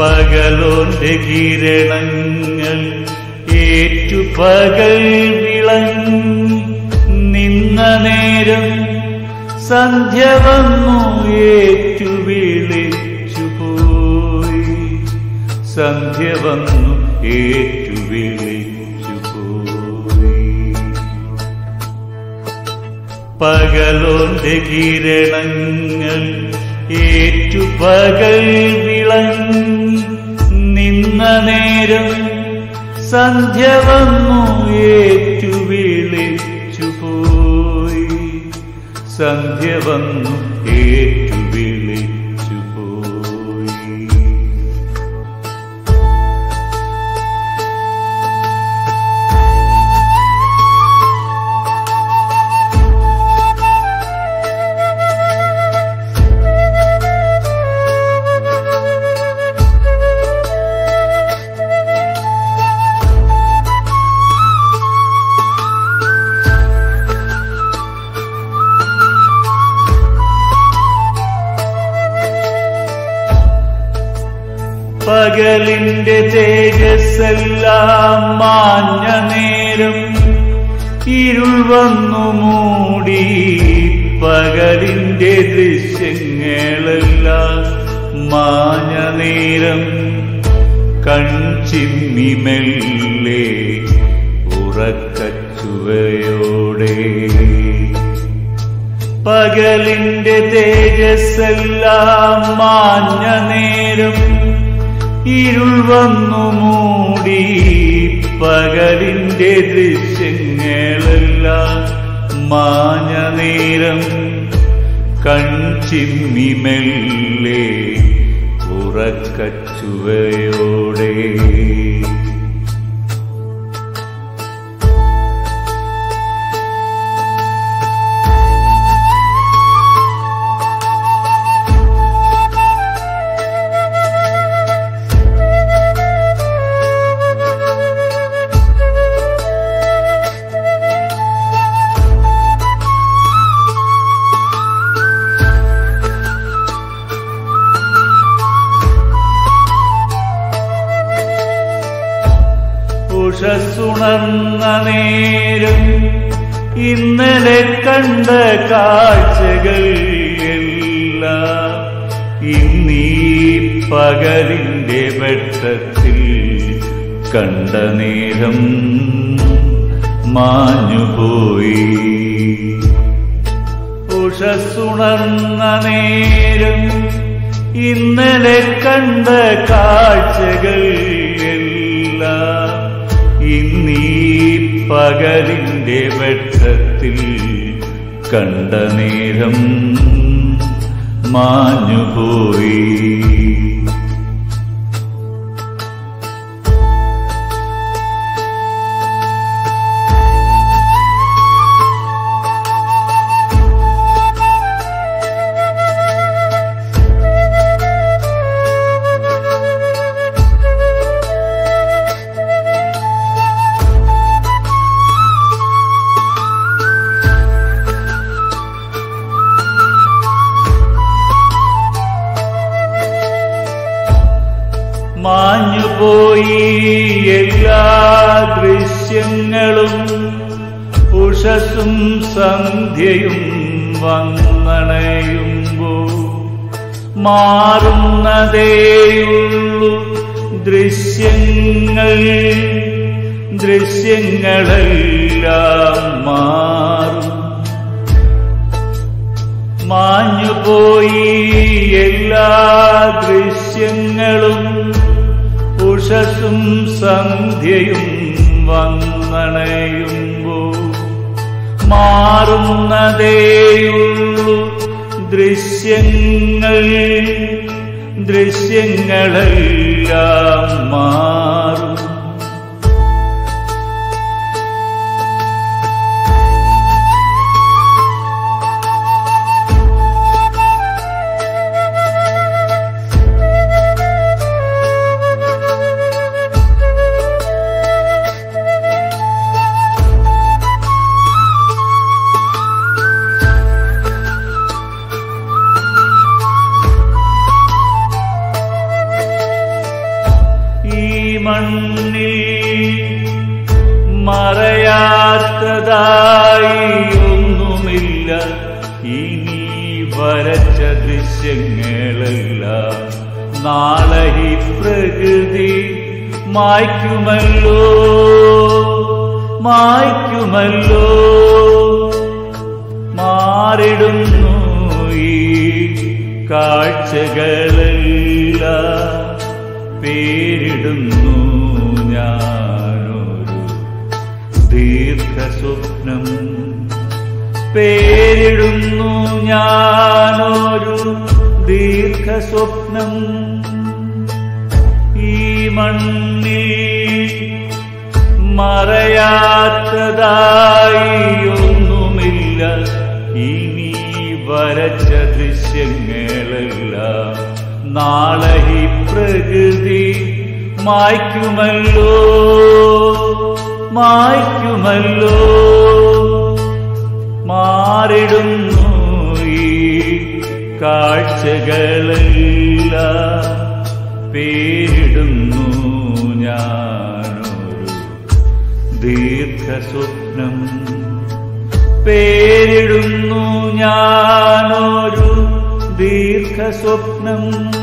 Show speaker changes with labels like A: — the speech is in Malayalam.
A: പകലോന്റെ കിരണങ്ങൾ ഏറ്റു പകൽ വിളങ്ങി നിന്ന നേരം സന്ധ്യ വന്നു ഏറ്റു വിളിച്ചുപോയി. സന്ധ്യ വന്നു ഏറ്റു വിളിച്ചുപോയി. പകലോന്റെ കിരണങ്ങൾ ഏറ്റു പകൽ വിളങ്ങി നിന്ന നേരം സന്ധ്യ വന്നു ഏറ്റു വിളിച്ചുപോയി. സന്ധ്യ വന്നു ഏറ്റു വിളിച്ചുപോയി. പകലിന്റെ തേജസ്സെല്ലാം മാഞ്ഞ നേരം ഇരുൾ വന്നു മൂടി. പകലിന്റെ ദൃശ്യങ്ങളെല്ലാം മാഞ്ഞ നേരം കൺചിമ്മി മെല്ലെ ഉറക്കച്ചുവയോടെ. പകലിന്റെ തേജസ്സെല്ലാം മാഞ്ഞ നേരം ഇരുൾ വന്നു മൂടി. പകലിന്റെ ദൃശ്യങ്ങളെല്ലാം മാഞ്ഞ നേരം കൺചിമ്മി മെല്ലെ ഉറക്കച്ചുവയോടെ. ഉഷസ്സുണർന്ന നേരം ഇന്നലെ കണ്ട കാഴ്ചകൾ എല്ലാം ഇന്നീ പകലിന്റെ വെട്ടത്തിൽ കണ്ട നേരം മാഞ്ഞുപോയി. ഉഷസ്സുണർന്ന നേരം ഇന്നലെ കണ്ട കാഴ്ചകൾ എല്ലാം ഇന്നീ പകലിന്റെ വെട്ടത്തിൽ കണ്ട നേരം മാഞ്ഞുപോയി. മാഞ്ഞുപോയി എല്ലാ ദൃശ്യങ്ങളും. ഉഷസ്സും സന്ധ്യയും വന്നണയുമ്പോൾ മാറുന്നതേയുള്ളൂ ദൃശ്യങ്ങൾ. ദൃശ്യങ്ങളെല്ലാം മാറും. മാഞ്ഞുപോയി എല്ലാ ദൃശ്യങ്ങളും. ഉഷസ്സും സന്ധ്യയും വന്നണയുമ്പോൾ മാറുന്നതേയുള്ളൂ ദൃശ്യങ്ങൾ. ദൃശ്യങ്ങളെല്ലാം മാറും. മണ്ണിൽ മറയാത്തതായി ഒന്നുമില്ല. ഇനി വരച്ച ദൃശ്യങ്ങളെല്ലാം നാളെ ഈ പ്രകൃതി മായ്ക്കുമല്ലോ, മായ്ക്കുമല്ലോ. മാറിടുന്നു ഈ കാഴ്ചകളെല്ലാം, പേരിടുന്നു ഞാനൊരു ദീർഘസ്വപ്നം, പേരിടുന്നു ഞാനൊരു ദീർഘസ്വപ്നം. ഈ മണ്ണിൽ മറയാത്തതായി ഒന്നുമില്ല. ഇനി വരച്ച ദൃശ്യങ്ങളെല്ലാം നാളെ ഈ പ്രകൃതി മായ്ക്കുമല്ലോ, മായ്ക്കുമല്ലോ. മാറിടുന്നു ഈ കാഴ്ചകളെല്ലാം, പേരിടുന്നു ഞാനൊരു ദീർഘസ്വപ്നം, പേരിടുന്നു ഞാനൊരു ദീർഘസ്വപ്നം.